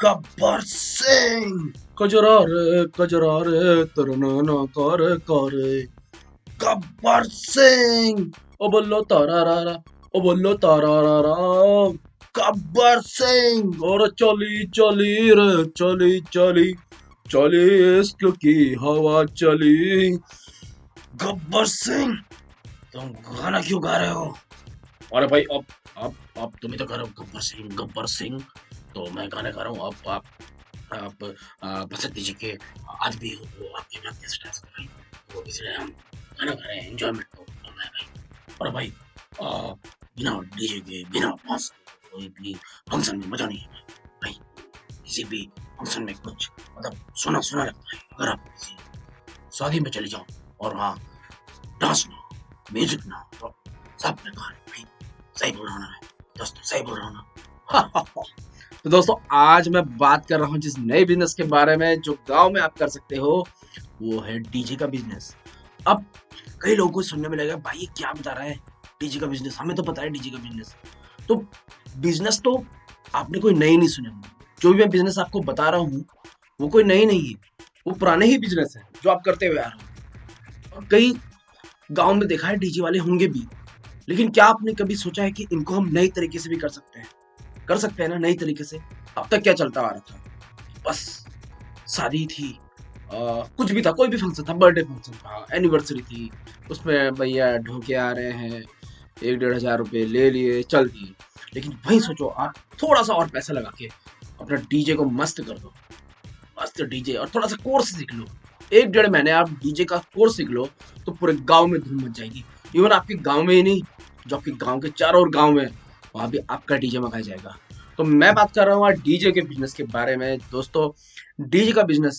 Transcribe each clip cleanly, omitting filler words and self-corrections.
गब्बर सिंह। कजरा रे तरना करे गब्बर सिंह। ओ बोलो तारा गब्बर सिंह। और चली इश्क की हवा चली। गब्बर सिंह तुम गाना क्यों गा रहे हो? अरे भाई अब तुम ही तो कर रहे हो गब्बर सिंह तो मैं गाना गा रहा हूँ। आप बसंत जी के आदमी हो वो आपके बात कैसे उठा सकते भाई, तो इसलिए हम गाना गा रहे हैं, एंजॉयमेंट तो करना है भाई। और भाई बिना डीजे के बिना बांस के कोई भी फंक्शन में मजा नहीं है भाई। किसी भी फंक्शन में कुछ मतलब सुना सुना लगता है। अगर आप किसी शादी में चले जाओ और वहाँ डांस ना म्यूजिक ना तो सब बेकार भाई। सही बोल रहा हूँ ना दोस्तों, सही बोल रहा हूँ ना। तो दोस्तों आज मैं बात कर रहा हूँ जिस नए बिजनेस के बारे में जो गांव में आप कर सकते हो, वो है डीजे का बिजनेस। अब कई लोगों को सुनने में लगेगा भाई ये क्या बता रहा है डीजे का बिजनेस, हमें तो पता है डीजे का बिजनेस। तो बिजनेस तो आपने कोई नई नहीं सुने होंगे। जो भी मैं बिजनेस आपको बता रहा हूँ वो कोई नई नहीं है, वो पुराने ही बिजनेस है जो आप करते हुए आ रहे हो। और कई गांव में देखा है डीजे वाले होंगे भी, लेकिन क्या आपने कभी सोचा है कि इनको हम नई तरीके से भी कर सकते हैं ना नई तरीके से। अब तक क्या चलता आ रहा था, बस शादी थी, कुछ भी था, कोई भी फंक्शन था, बर्थडे फंक्शन था, एनिवर्सरी थी, उसमें भैया ढोके आ रहे हैं, 1-1.5 रुपए ले लिए चल दिए। लेकिन वही सोचो आप थोड़ा सा और पैसा लगा के अपना डीजे को मस्त कर दो, मस्त डीजे, और थोड़ा सा कोर्स सीख लो। 1-1.5 महीने आप डीजे का कोर्स सीख लो तो पूरे गांव में धूम मच जाएगी। इवन आपके गांव में ही नहीं, जो आपके गांव के चारों ओर गांव में, वहां भी आपका डीजे मंगाया जाएगा। तो मैं बात कर रहा हूँ आज डीजे के बिजनेस के बारे में। दोस्तों डीजे का बिजनेस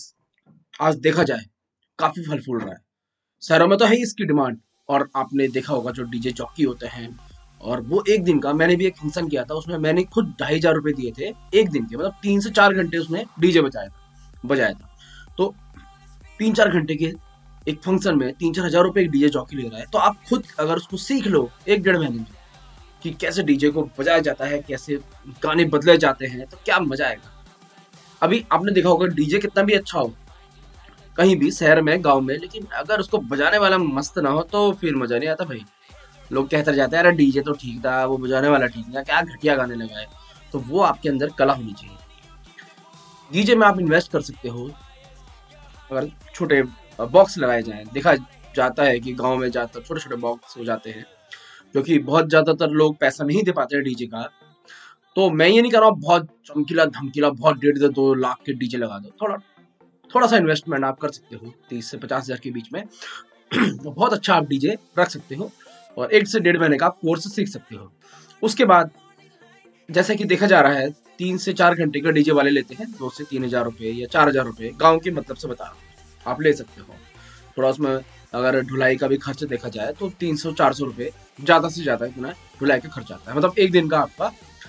आज देखा जाए काफी फल फूल रहा है। शहरों में तो है ही इसकी डिमांड, और आपने देखा होगा जो डीजे जॉकी होते हैं, और वो एक दिन का, मैंने भी एक फंक्शन किया था उसमें मैंने खुद 2,500 रुपए दिए थे एक दिन के, मतलब 3 से 4 घंटे उसने डीजे बजाया था। तो 3-4 घंटे के एक फंक्शन में 3-4 हजार रुपए एक डीजे जॉकी ले रहा है। तो आप खुद अगर उसको सीख लो 1-1.5 महीने में कि कैसे डीजे को बजाया जाता है, कैसे गाने बदले जाते हैं, तो क्या मजा आएगा। अभी आपने देखा होगा डीजे कितना भी अच्छा हो कहीं भी शहर में गांव में, लेकिन अगर उसको बजाने वाला मस्त ना हो तो फिर मजा नहीं आता भाई। लोग कहते जाते हैं अरे डीजे तो ठीक था, वो बजाने वाला ठीक था, क्या घटिया गाने लगाए। तो वो आपके अंदर कला होनी चाहिए। डीजे में आप इन्वेस्ट कर सकते हो अगर छोटे बॉक्स लगाए जाएं। देखा जाता है कि गांव में ज्यादातर छोटे छोटे बॉक्स हो जाते हैं, क्योंकि बहुत ज्यादातर लोग पैसा नहीं दे पाते हैं डीजे का। तो मैं ये नहीं कर रहा हूँ बहुत चमकीला धमकीला बहुत 1.5 से 2 लाख के डीजे लगा दो। थोड़ा सा इन्वेस्टमेंट आप कर सकते हो 30 से 50 हजार के बीच में। तो बहुत अच्छा आप डीजे रख सकते हो और 1 से 1.5 महीने का आप कोर्स सीख सकते हो। उसके बाद जैसे कि देखा जा रहा है 3 से 4 घंटे का डीजे वाले लेते हैं 2 से 3 हजार रुपए या 4 हजार रुपए। गाँव के मतलब से बता रहा हूँ, आप ले सकते हो। थोड़ा उसमें अगर ढुलाई का भी खर्च देखा जाए तो 300-400 रुपए ज्यादा से ज्यादा इतना ढुलाई का खर्च आता है। मतलब एक दिन का आपका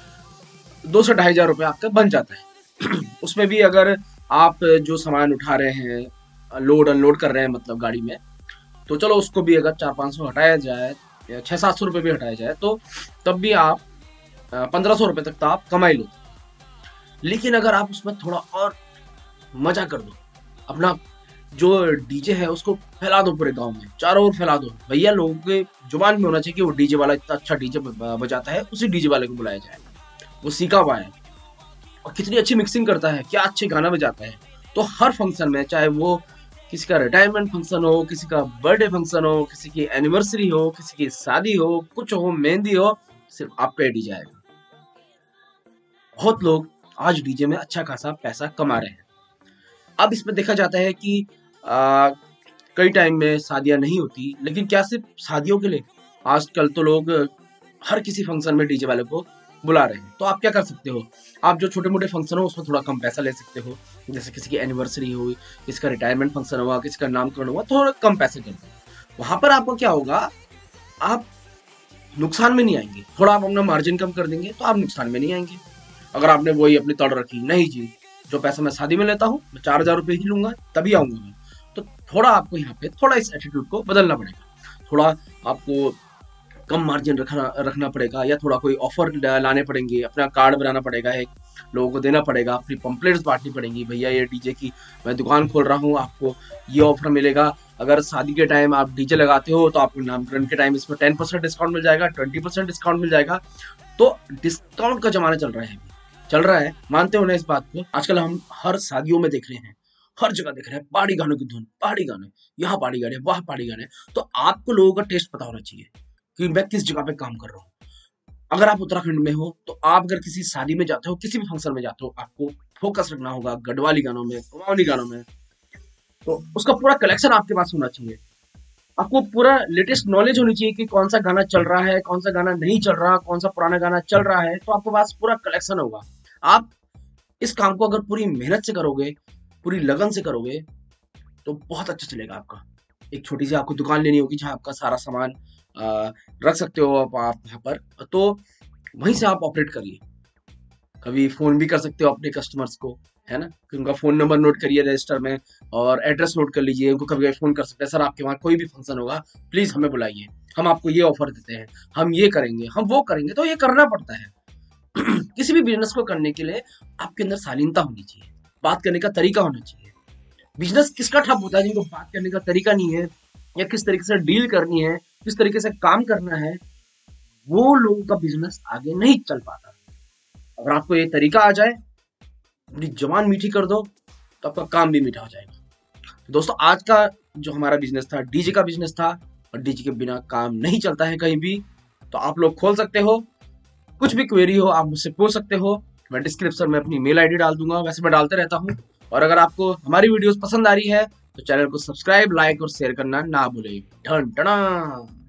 2 से 2,500 रुपए आपका बन जाता है। उसमें भी अगर आप जो सामान उठा रहे हैं, लोड अनलोड कर रहे हैं मतलब गाड़ी में, तो चलो उसको भी अगर 400-500 हटाया जाए या 600-700 रुपए भी हटाया जाए तो तब भी आप 1,500 रुपए तक तो आप कमाई लो। लेकिन अगर आप उसमें थोड़ा और मजा कर दो, अपना जो डीजे है उसको फैला दो पूरे गांव में, चारों ओर फैला दो भैया। लोगों के जुबान में होना चाहिए कि वो डीजे वाला इतना अच्छा डीजे बजाता है, उसी डीजे वाले को बुलाया जाए, वो सीखा हुआ है और कितनी अच्छी मिक्सिंग करता है, क्या अच्छे गाना बजाता है। तो हर फंक्शन में, चाहे वो किसी का रिटायरमेंट फंक्शन हो, किसी का बर्थडे फंक्शन हो, किसी की एनिवर्सरी हो, किसी की शादी हो, कुछ हो, मेहंदी हो, सिर्फ आपका डीजे आएगा। बहुत लोग आज डीजे में अच्छा खासा पैसा कमा रहे हैं। अब इसमें देखा जाता है कि कई टाइम में शादियां नहीं होती, लेकिन क्या सिर्फ शादियों के लिए, आजकल तो लोग हर किसी फंक्शन में डीजे वाले को बुला रहे हैं। तो आप क्या कर सकते हो, आप जो छोटे मोटे फंक्शन हो उसमें थोड़ा कम पैसा ले सकते हो। जैसे किसी की एनिवर्सरी हो, किसी का रिटायरमेंट फंक्शन हुआ, किसी का नामकरण हुआ, थोड़ा कम पैसे कर दो। वहां पर आपको क्या होगा, आप नुकसान में नहीं आएंगे। थोड़ा आप अपना मार्जिन कम कर देंगे तो आप नुकसान में नहीं आएंगे। अगर आपने वही अपनी तड़ रखी, नहीं जी जो पैसा मैं शादी में लेता हूँ मैं 4,000 रुपए ही लूंगा तभी आऊंगा मैं, तो थोड़ा आपको यहाँ पे थोड़ा इस एटीट्यूड को बदलना पड़ेगा। थोड़ा आपको कम मार्जिन रखना पड़ेगा, या थोड़ा कोई ऑफर लाने पड़ेंगे, अपना कार्ड बनाना पड़ेगा एक लोगों को देना पड़ेगा, अपनी पंपलेट्स बांटनी पड़ेंगी, भैया ये डीजे की मैं दुकान खोल रहा हूँ, आपको ये ऑफर मिलेगा, अगर शादी के टाइम आप डीजे लगाते हो तो आपको नामकरण के टाइम इसमें 10% डिस्काउंट मिल जाएगा, 20% डिस्काउंट मिल जाएगा। तो डिस्काउंट का जमाना चल रहा है, चल रहा है, मानते हो ना इस बात को? आजकल हम हर शादियों में देख रहे हैं, हर जगह देख रहे हैं पहाड़ी गानों की धुन, पहाड़ी गाने, यहाँ पहाड़ी गाने, वहाँ पहाड़ी गाने। तो आपको लोगों का टेस्ट पता होना चाहिए कि मैं किस जगह पे काम कर रहा हूँ। अगर आप उत्तराखंड में हो तो आप अगर किसी शादी में जाते हो, किसी भी फंक्शन में जाते हो, आपको फोकस रखना होगा गढ़वाली गानों में, कुमाऊनी गानों में। तो उसका पूरा कलेक्शन आपके पास होना चाहिए, आपको पूरा लेटेस्ट नॉलेज होनी चाहिए कि कौन सा गाना चल रहा है, कौन सा गाना नहीं चल रहा, कौन सा पुराना गाना चल रहा है। तो आपके पास पूरा कलेक्शन होगा। आप इस काम को अगर पूरी मेहनत से करोगे, पूरी लगन से करोगे, तो बहुत अच्छा चलेगा आपका। एक छोटी सी आपको दुकान लेनी होगी जहाँ आपका सारा सामान रख सकते हो आप वहाँ पर, तो वहीं से आप ऑपरेट करिए। कभी फोन भी कर सकते हो अपने कस्टमर्स को, है ना, कि उनका फोन नंबर नोट करिए रजिस्टर में और एड्रेस नोट कर लीजिए। उनको कभी फोन कर सकते हैं, सर आपके वहाँ कोई भी फंक्शन होगा प्लीज हमें बुलाइए, हम आपको ये ऑफर देते हैं, हम ये करेंगे, हम वो करेंगे। तो ये करना पड़ता है। किसी भी बिजनेस को करने के लिए आपके अंदर शालीनता होनी चाहिए, बात करने का तरीका होना चाहिए। बिजनेस किसका ठप होता है? जिनको बात करने का तरीका नहीं है, या किस तरीके से डील करनी है, किस तरीके से काम करना है, वो लोगों का बिजनेस आगे नहीं चल पाता। अगर आपको ये तरीका आ जाए, अपनी जबान मीठी कर दो, तो आपका काम भी मीठा हो जाएगा। दोस्तों, आज का जो हमारा बिजनेस था, डीजे का बिजनेस था, और डीजे के बिना काम नहीं चलता है कहीं भी। तो आप लोग खोल सकते हो, कुछ भी क्वेरी हो आप मुझसे पूछ सकते हो। मैं डिस्क्रिप्शन में अपनी मेल आईडी डाल दूंगा, वैसे मैं डालते रहता हूँ। और अगर आपको हमारी वीडियोस पसंद आ रही है तो चैनल को सब्सक्राइब, लाइक और शेयर करना ना भूलें। ठन ठना।